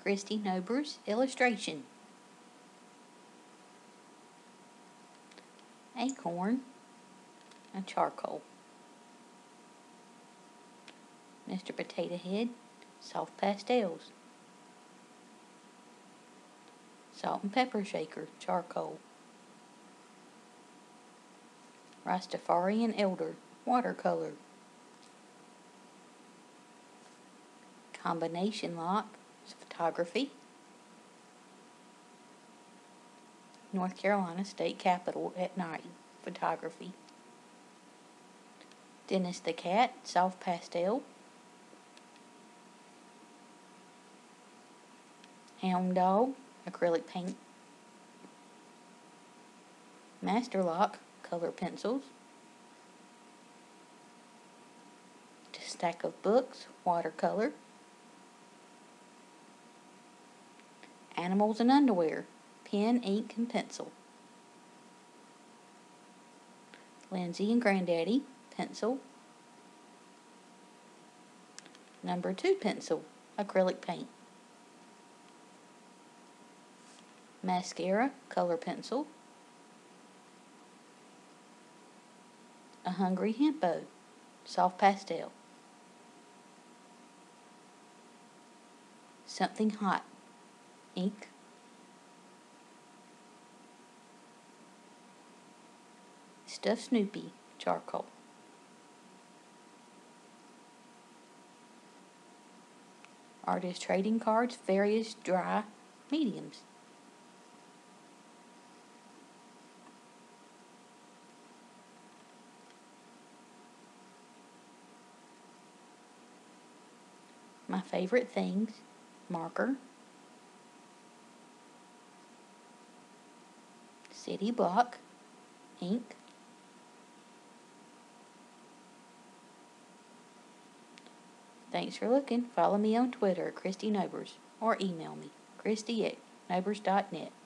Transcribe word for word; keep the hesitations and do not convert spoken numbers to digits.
Christy Nobers illustration. Acorn, a charcoal. Mister Potato Head, soft pastels. Salt and pepper shaker, charcoal. Rastafarian elder, watercolor. Combination lock, photography. North Carolina State Capitol at night, photography. Dennis the Cat, soft pastel. Hound Dog, acrylic paint. Master Lock, color pencils. Stack of books, watercolor. Animals and underwear, pen, ink, and pencil. Lindsay and Granddaddy, pencil. Number two pencil, acrylic paint. Mascara, color pencil. A Hungry Hippo, soft pastel. Something Hot, ink. Stuffed Snoopy, charcoal. Artist trading cards, various dry mediums. My favorite things, marker, city block, ink, thanks for looking. Follow me on Twitter at Christy Nobers or email me, Christy at Nobers dot net.